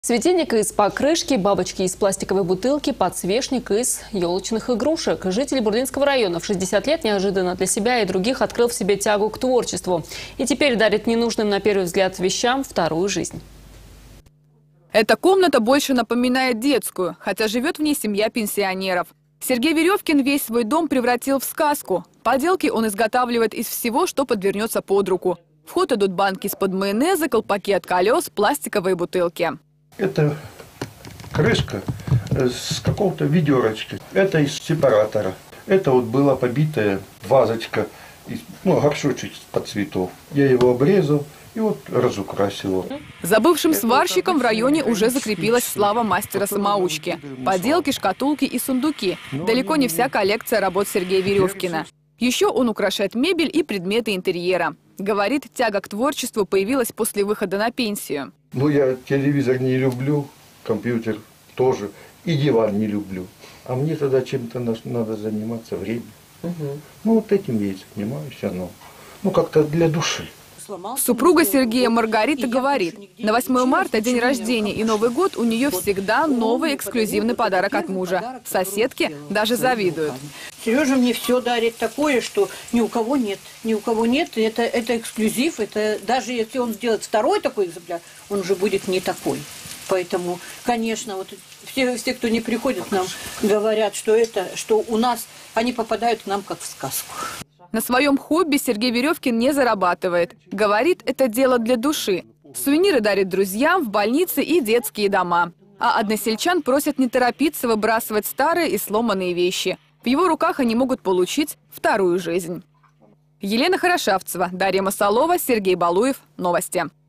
Светильник из покрышки, бабочки из пластиковой бутылки, подсвечник из елочных игрушек. Житель Бурлинского района в 60 лет неожиданно для себя и других открыл в себе тягу к творчеству. И теперь дарит ненужным на первый взгляд вещам вторую жизнь. Эта комната больше напоминает детскую, хотя живет в ней семья пенсионеров. Сергей Веревкин весь свой дом превратил в сказку. Поделки он изготавливает из всего, что подвернется под руку. В ход идут банки из-под майонеза, колпаки от колес, пластиковые бутылки. Это крышка с какого-то ведерочка. Это из сепаратора. Это вот была побитая вазочка, горшочек под цветов. Я его обрезал и вот разукрасил. За бывшим сварщиком в районе уже закрепилась слава мастера-самоучки. Поделки, шкатулки и сундуки. Далеко не вся коллекция работ Сергея Веревкина. Еще он украшает мебель и предметы интерьера. Говорит, тяга к творчеству появилась после выхода на пенсию. Я телевизор не люблю, компьютер тоже, и диван не люблю. А мне тогда чем-то надо заниматься, время. Вот этим я и занимаюсь, как-то для души. Супруга Сергея Маргарита говорит, на 8 марта, день рождения и Новый год, у нее всегда новый эксклюзивный подарок от мужа. Соседки даже завидуют. Сережа мне все дарит такое, что ни у кого нет. Ни у кого нет. Это эксклюзив. Это даже если он сделает второй такой экземпляр, он уже будет не такой. Поэтому, конечно, вот все, кто не приходит к нам, говорят, что у нас, они попадают к нам как в сказку. На своем хобби Сергей Веревкин не зарабатывает. Говорит, это дело для души. Сувениры дарит друзьям в больницы и детские дома. А односельчан просят не торопиться выбрасывать старые и сломанные вещи. В его руках они могут получить вторую жизнь. Елена Хорошавцева, Дарья Масалова, Сергей Балуев. Новости.